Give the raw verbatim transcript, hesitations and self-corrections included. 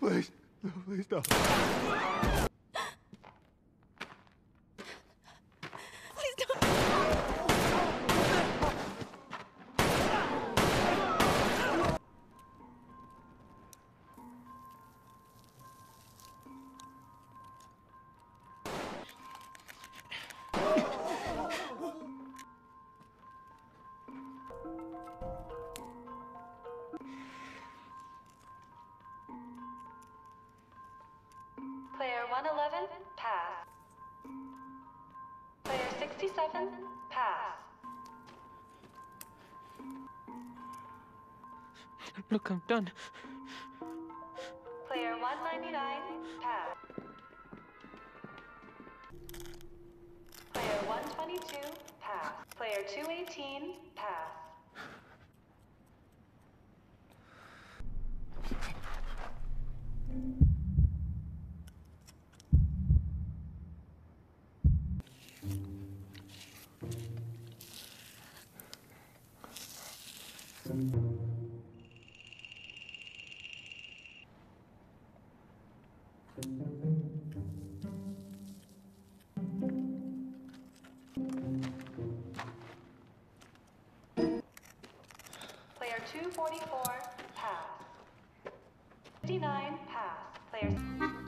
Please, no, please don't. Please don't. Player one eleven, pass. Player sixty-seven, pass. Look, I'm done. Player one ninety-nine, pass. Player one twenty-two, pass. Player two eighteen, pass. Player two forty-four, pass. fifty-nine, pass. Player...